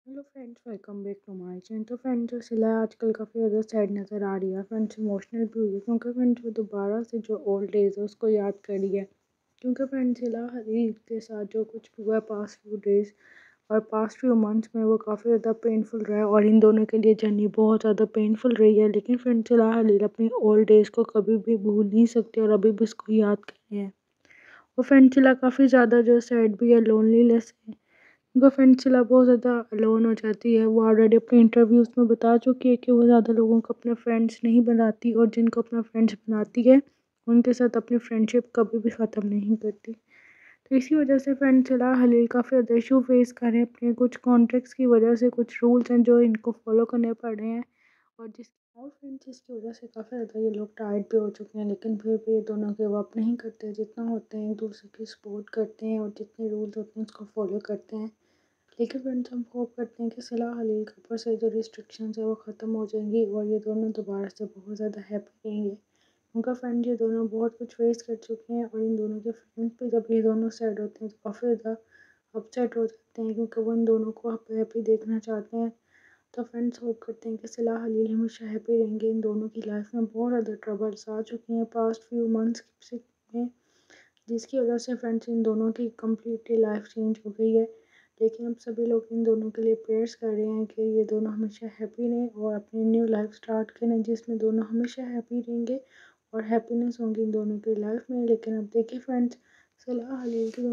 Hello friends, welcome back to my channel. तो friends, जो सिला आजकल काफ़ी ज़्यादा सैड नज़र आ रही है। फ्रेंड्स इमोशनल भी हुई है क्योंकि फ्रेंड्स वो दोबारा से जो ओल्ड डेज है उसको याद कर रही है। क्योंकि फ्रेंड्स सिला हदीद के साथ जो कुछ भी हुआ है पास्ट फ्यू डेज और पास्ट फ्यू मंथ्स में, वो काफ़ी ज़्यादा पेनफुल रहा है और इन दोनों के लिए जर्नी बहुत ज़्यादा पेनफुल रही है। लेकिन फ्रेंड्स सिला हदीद अपनी ओल्ड डेज को कभी भी भूल नहीं सकते और अभी भी इसको याद कर रहे हैं। और फ्रेंड्स सिला काफ़ी ज़्यादा जो सैड भी है, लोनलीनेस है। उनका फ्रेंड सिला बहुत ज़्यादा अलोन हो जाती है। वो ऑलरेडी अपने इंटरव्यूज़ में बता चुकी है कि वो ज़्यादा लोगों को अपने फ्रेंड्स नहीं बनाती और जिनको अपना फ्रेंड्स बनाती है उनके साथ अपनी फ्रेंडशिप कभी भी ख़त्म नहीं करती। तो इसी वजह से फ्रेंड सिला हलील काफ़ी ज़्यादा इशू फेस कर रहे हैं अपने कुछ कॉन्ट्रैक्ट्स की वजह से। कुछ रूल्स हैं जो इनको फॉलो करने पड़ रहे हैं और फ्रेंड्स इसकी वजह से काफ़ी ज़्यादा ये लोग टायर्ड भी हो चुके हैं। लेकिन फिर भी ये दोनों गिव अप नहीं करते, जितना होते हैं एक दूसरे की सपोर्ट करते हैं और जितने रूल्स होते हैं उसको फॉलो करते हैं। लेकिन फ्रेंड्स हम होप करते हैं कि सिला हलील के ऊपर से जो रिस्ट्रिक्शंस है वो ख़त्म हो जाएंगी और ये दोनों दोबारा से बहुत ज़्यादा हैप्पी रहेंगे। उनका फ्रेंड ये दोनों बहुत कुछ फेस कर चुके हैं और इन दोनों के फ्रेंड्स भी जब ये दोनों सैड होते हैं तो काफ़ी ज़्यादा अपसेट हो जाते हैं क्योंकि वो इन दोनों को हैप्पी देखना चाहते हैं। तो फ्रेंड्स होप करते हैं कि सिला हलील हमेशा हैप्पी रहेंगे। इन दोनों की लाइफ में बहुत ज़्यादा ट्रबल्स आ चुकी हैं पास्ट फ्यू मंथ्स में, जिसकी वजह से फ्रेंड्स इन दोनों की कम्प्लीटली लाइफ चेंज हो गई है। लेकिन हम सभी लोग इन दोनों के लिए प्रेयर्स कर रहे हैं कि ये दोनों हमेशा हैप्पी रहें और अपनी न्यू लाइफ स्टार्ट करें जिसमें दोनों हमेशा हैप्पी रहेंगे और हैप्पीनेस होंगी इन दोनों की लाइफ में। लेकिन अब देखिए फ्रेंड्स, सलाह हलील की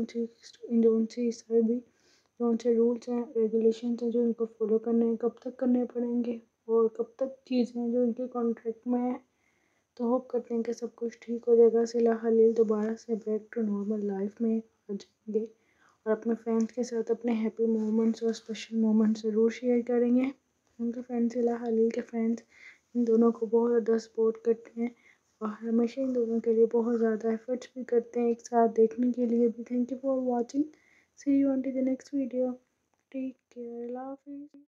जो उनसे रूल्स हैं, रेगुलेशंस हैं जो इनको फॉलो करने हैं, कब तक करने पड़ेंगे और कब तक चीज़ें हैं जो इनके कॉन्ट्रैक्ट में है। तो होप करते हैं कि सब कुछ ठीक हो जाएगा। सिला हलील दोबारा से बैक टू नॉर्मल लाइफ में आ जाएंगे और अपने फ्रेंड्स के साथ अपने हैप्पी मोमेंट्स और स्पेशल मोमेंट्स ज़रूर शेयर करेंगे। उनके फ्रेंड्स सिला हलील के फ्रेंड्स इन दोनों को बहुत ज़्यादा सपोर्ट करते हैं और हमेशा इन दोनों के लिए बहुत ज़्यादा एफर्ट्स भी करते हैं एक साथ देखने के लिए भी। Thank you for watching. See you on to the next video. Take care. अल्लाह हाफिज़।